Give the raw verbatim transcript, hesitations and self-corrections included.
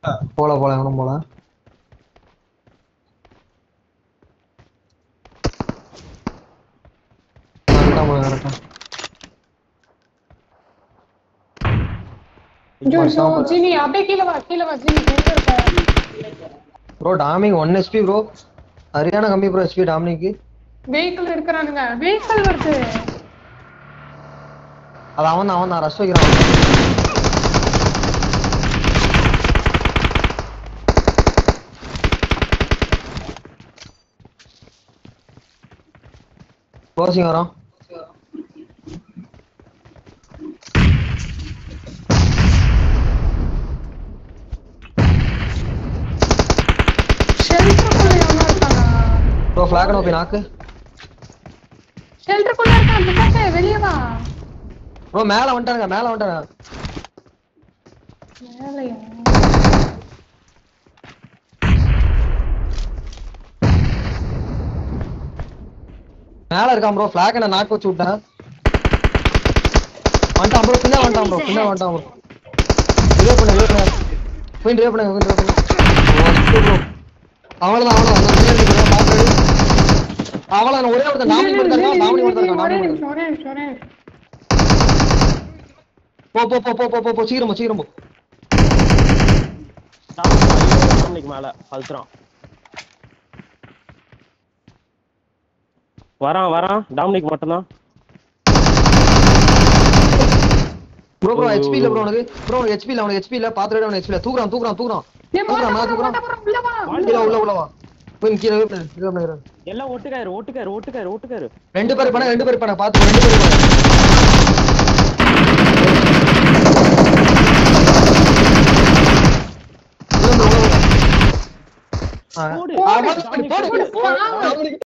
போல போல எவனும் போல जो जो जीनी अबे கீழ வா கீழ வா ஜீனி எங்க இருக்க bro டாமிக் one H P bro Haryana கம்மி bro H P டாமினிக்கு வெஹிக்கிள் எடுக்கறானுங்க வெஹிக்கிள் வருது அது அவன் அவன் ரஷ் வைக்கறான் க்ளோசிங் வரோம் bro flag no pin ஆக்கு ஷெல்டர் குள்ள இருக்கான் முகத்தை வெளிய வா bro மேல வந்துட்டாங்க மேல வந்துட்டாங்க மேலயா மேல இருக்கான் bro flag என்ன நாக் வச்சு விட்டேன் வந்துட்டான் bro பின்ன வந்துட்டான் bro பின்ன வந்துட்டான் bro ரிவே பண்ணு ரிவே பண்ணு போய் ரிவே பண்ணு ரிவே பண்ணு bro அவளதான் அவளதான் நான் பின்னாடி நிக்கிறேன் பாத்து அவளதான் ஒரே ஒருத்தன் டாமினி மட்டும் டாமினி மட்டும் இருக்கான் டாமினி மட்டும் ஒரே ஒரே போ போ போ போ போ போ சீக்கிரம் சீக்கிரம் போ டாமினிக் மேல அல்ட்ரான் வரான் வரான் டாமினிக் மட்டும் தான் bro bro H P இல்ல bro உனக்கு bro உனக்கு H P இல்ல உனக்கு H P இல்ல பாத்துறடா உனக்கு H P இல்ல தூக்குறான் தூக்குறான் தூக்குறான் தூக்குறான் நான் தூக்குறான் உள்ள உள்ள உள்ள வா போய் கீழ ரிவே பண்ணு ரிவே பண்ணு எல்லாம் ஒட்டுக்காரு ஒட்டுக்காரு ஒட்டுக்காரு ஒட்டுக்காரு ரெண்டு பேர் பண்ண ரெண்டு பேர் பண்ண பாத்து ரெண்டு பேர் பண்ண போடு போடு போடு